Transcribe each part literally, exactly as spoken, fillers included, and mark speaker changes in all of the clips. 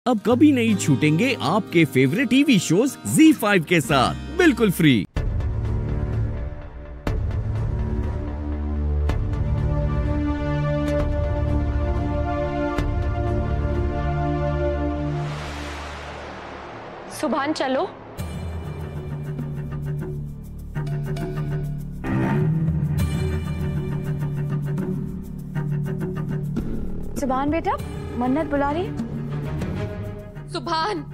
Speaker 1: अब कभी नहीं छूटेंगे आपके favourite TV shows Zee five के साथ बिल्कुल फ्री।
Speaker 2: सुभान चलो।
Speaker 3: सुभान बेटा, मन्नत बुला रही।
Speaker 2: सुभान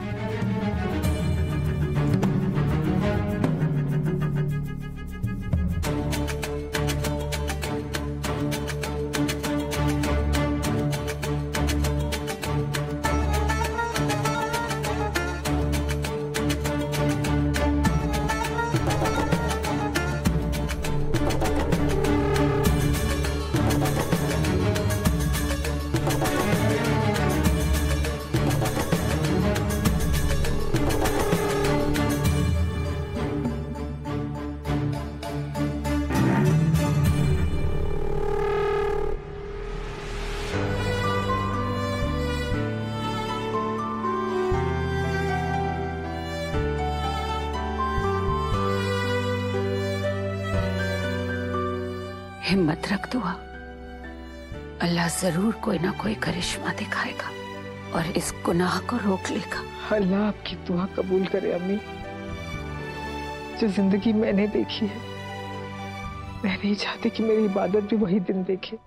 Speaker 4: हिम्मत रख दुआ, अल्लाह जरूर कोई ना कोई करिश्मा दिखाएगा और इस गुनाह को रोक लेगा।
Speaker 5: अल्लाह आपकी दुआ कबूल करे अम्मी। जो जिंदगी मैंने देखी है, मैं नहीं चाहती कि मेरी इबादत भी वही दिन देखे।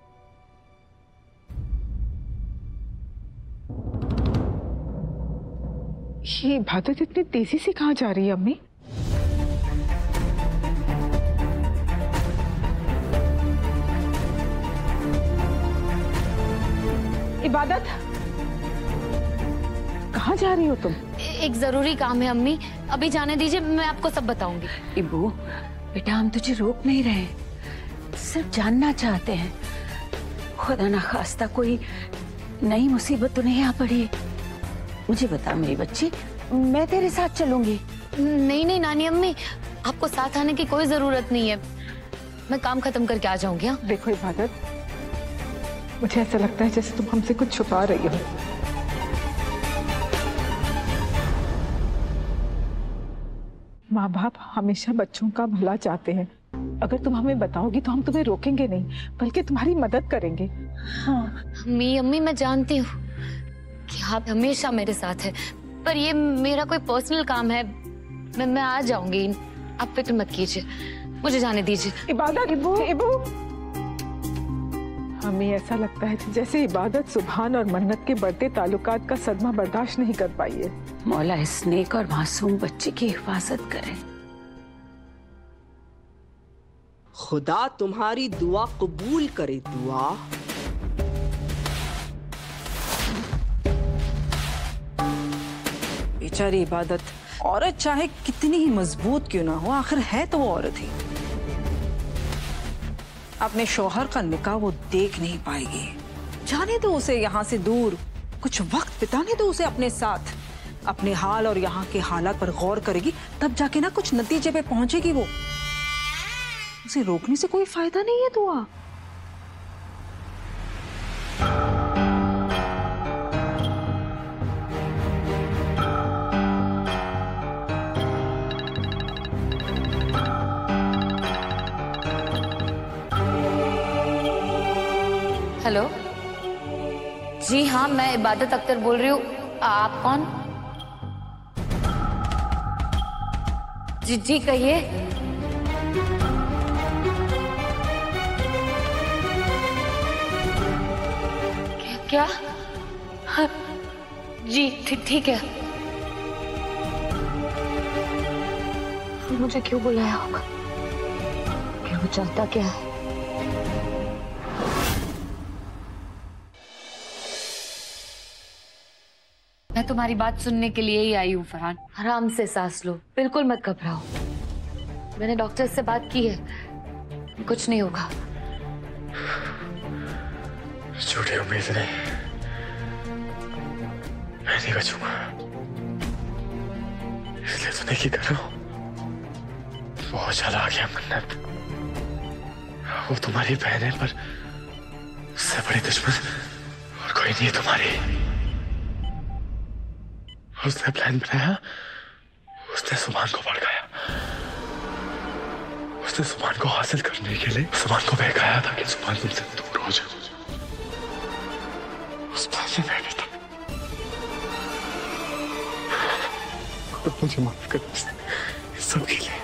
Speaker 5: ये इबादत इतनी तेजी से कहाँ जा रही है अम्मी? इबादत, कहाँ जा रही हो तुम?
Speaker 2: एक जरूरी काम है अम्मी, अभी जाने दीजिए, मैं आपको सब बताऊंगी।
Speaker 4: इबू बेटा, हम तुझे रोक नहीं रहे, सिर्फ जानना चाहते हैं खुदा ना खास्ता कोई नई मुसीबत तो नहीं आ पड़ी। मुझे बता मेरी बच्ची, मैं तेरे साथ चलूंगी।
Speaker 2: नहीं नहीं नानी अम्मी, आपको साथ आने की कोई जरूरत नहीं है, मैं काम खत्म करके आ जाऊंगी। हाँ
Speaker 5: देखो इबादत, मुझे ऐसा लगता है जैसे तुम हमसे कुछ छुपा रही हो। माँ बाप हमेशा बच्चों का भला चाहते हैं। अगर तुम हमें बताओगी तो हम तुम्हें रोकेंगे नहीं, बल्कि तुम्हारी मदद करेंगे।
Speaker 2: हाँ अम्मी अम्मी मैं जानती हूँ कि आप हमेशा मेरे साथ हैं, पर ये मेरा कोई पर्सनल काम है, मैं मैं आ जाऊंगी, आप फिक्र मत कीजिए, मुझे जाने दीजिए।
Speaker 5: इबादत, इबू, इबू। हमें ऐसा लगता है जैसे इबादत सुभान और मन्नत के बढ़ते ताल्लुकात का सदमा बर्दाश्त नहीं कर पाई है।
Speaker 4: मौला इस नेक और मासूम बच्चे की हिफाजत करे।
Speaker 6: खुदा तुम्हारी दुआ कबूल करे। दुआ
Speaker 7: बेचारी इबादत, औरत चाहे कितनी ही मजबूत क्यों ना हो, आखिर है तो वो औरत ही। अपने शौहर का निकाह वो देख नहीं पाएगी। जाने दो उसे यहाँ से दूर, कुछ वक्त बिताने दो उसे अपने साथ। अपने हाल और यहाँ के हालात पर गौर करेगी, तब जाके ना कुछ नतीजे पे पहुंचेगी वो। उसे रोकने से कोई फायदा नहीं है दुआ।
Speaker 2: हेलो जी हाँ, मैं इबादत अख्तर बोल रही हूँ। आप कौन? जी जी कहिए। क्या? हाँ, जी ठीक है। मुझे क्यों बुलाया होगा? क्यों चाहता क्या है? मैं तुम्हारी बात सुनने के लिए ही आई हूँ फरहान। आराम से सांस लो, बिल्कुल मत घबराओ। मैंने डॉक्टर से बात की है, कुछ नहीं होगा।
Speaker 8: झूठी उम्मीद नहीं, मैं नहीं बचूंगा, इसलिए तो नहीं कर रहा हूँ। बहुत चालाक है मन्नत, वो तुम्हारी बहन है, पर उससे बड़ी दुश्मन और कोई नहीं है तुम्हारी। उसने प्लान बनाया, उसने सुभान को भड़काया, उसने सुभान को हासिल करने के लिए सुभान को बहकाया ताकि सुभान तुमसे दूर हो जाए। उस प्लान में मैं भी था। तो मुझे माफ कर इस सब के लिए।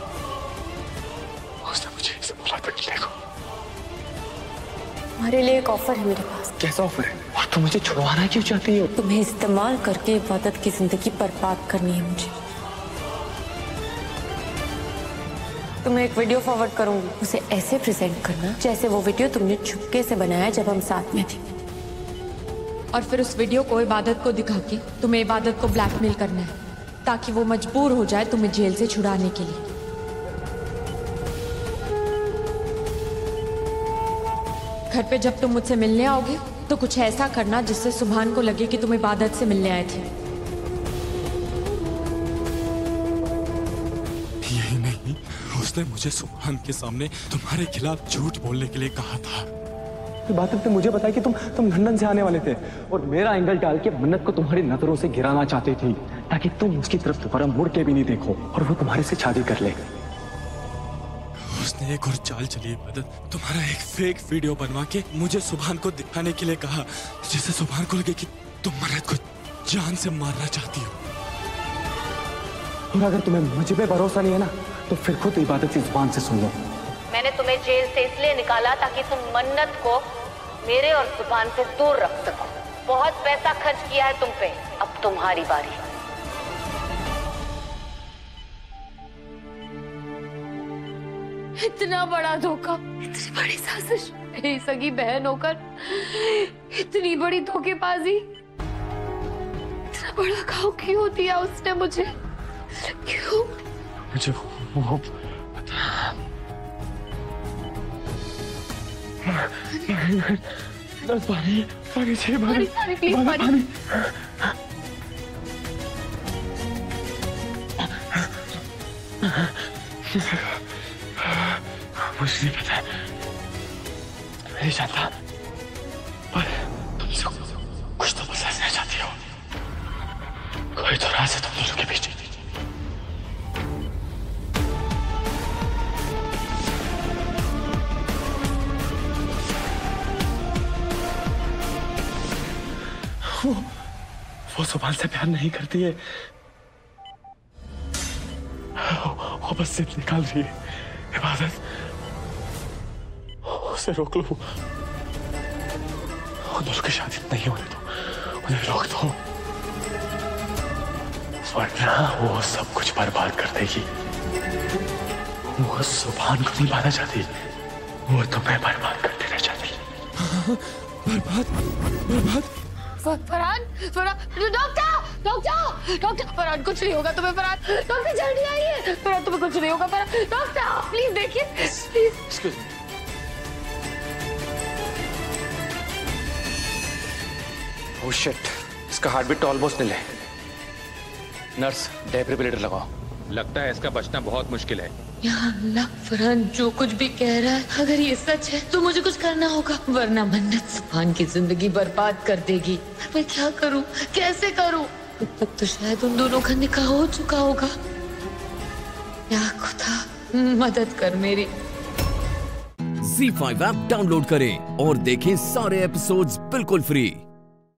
Speaker 8: उसने मुझे इसे बोला था कि देखो,
Speaker 9: हमारे लिए एक ऑफर है मेरे पास।
Speaker 8: कैसा ऑफर है? और तुम मुझे छुड़वाना क्यों चाहती हो?
Speaker 9: तुम्हें इस्तेमाल करके इबादत की जिंदगी बर्बाद करनी है मुझे। तुम्हें एक वीडियो फॉरवर्ड करूंगी, उसे ऐसे प्रेजेंट करना जैसे वो वीडियो तुमने चुपके से बनाया जब हम साथ में थे,
Speaker 10: और फिर उस वीडियो को इबादत को दिखा के तुम्हें इबादत को ब्लैकमेल करना है ताकि वो मजबूर हो जाए तुम्हें जेल से छुड़ाने के लिए। घर पे जब तुम मुझसे मिलने आओगे तो कुछ ऐसा करना जिससे सुभान को लगे कि तुम इबादत से मिलने आए थे।
Speaker 11: यही नहीं, उसने मुझे सुभान के सामने तुम्हारे खिलाफ झूठ बोलने के लिए कहा था।
Speaker 12: इबादत ने मुझे बताया कि तुम तुम लंदन से आने वाले थे और मेरा एंगल डाल के मन्नत को तुम्हारी नजरों से गिराना चाहती थी ताकि तुम उसकी तरफ दोबारा मुड़ के भी नहीं देखो और वो तुम्हारे से शादी कर ले।
Speaker 11: उसने एक और चाल चली इबादत, तुम्हारा एक फेक वीडियो बनवा के मुझे सुभान को दिखाने के लिए कहा जिससे सुभान को लगे कि तुम मन्नत को जान से मारना चाहती हो।
Speaker 12: और अगर तुम्हें मुझ पे भरोसा नहीं है ना तो फिर खुद इबादत की जुबान से सुन लो।
Speaker 13: मैंने तुम्हें जेल से इसलिए निकाला ताकि तुम मन्नत को मेरे और सुभान से दूर रख सको। बहुत पैसा खर्च किया है तुम पे, अब तुम्हारी बारी।
Speaker 2: इतना बड़ा धोखा, इतनी बड़ी साजिश, मेरी सगी बहन होकर इतनी बड़ी धोखेबाजी, इतना बड़ा घाव क्यों दिया उसने मुझे? क्यों?
Speaker 8: मुझे वो पानी पानी पानी चाहिए, पानी
Speaker 2: पानी प्लीज पानी।
Speaker 8: मुझे नहीं पता, मैं नहीं जानता, पर तुमसे कुछ तो बताना चाहती हो। कोई तो राज है तुम दोनों के बीच। वो, वो सुभान से प्यार नहीं करती है, वो, वो बस सिर्फ निकाल रही है। इबादत, उसे रोक लो, उन दोनों की शादी नहीं होने दो, उन्हें रोक दो, वरना वो सब कुछ बर्बाद कर देगी। वो सुभान को नहीं पाना चाहती, वो तुम्हें बर्बाद कर देना चाहती।
Speaker 11: बर्बाद बर्बाद
Speaker 2: Farhan, Farhan, doctor, doctor, doctor, Farhan कुछ नहीं होगा तुम्हें, फरहान, डॉक्टर जल्दी आइए, फरहान तुम्हें कुछ नहीं होगा, फरहान, डॉक्टर प्लीज देखिए, please.
Speaker 8: Excuse me.
Speaker 14: Oh shit, इसका हार्ट बीट ऑलमोस्ट निल है। नर्स, डेफिब्रिलेटर लगाओ।
Speaker 15: लगता है इसका बचना बहुत मुश्किल है।
Speaker 2: या अल्लाह, फरहान जो कुछ भी कह रहा है अगर ये सच है तो मुझे कुछ करना होगा, वरना मन्नत सुभान की जिंदगी बर्बाद कर देगी। मैं क्या करूं, कैसे करूं? अब तक तो शायद उन दोनों का निकाह हो चुका होगा। या खुदा मदद कर मेरी।
Speaker 1: ज़ी फाइव ऐप डाउनलोड करें और देखें सारे एपिसोड्स बिल्कुल फ्री।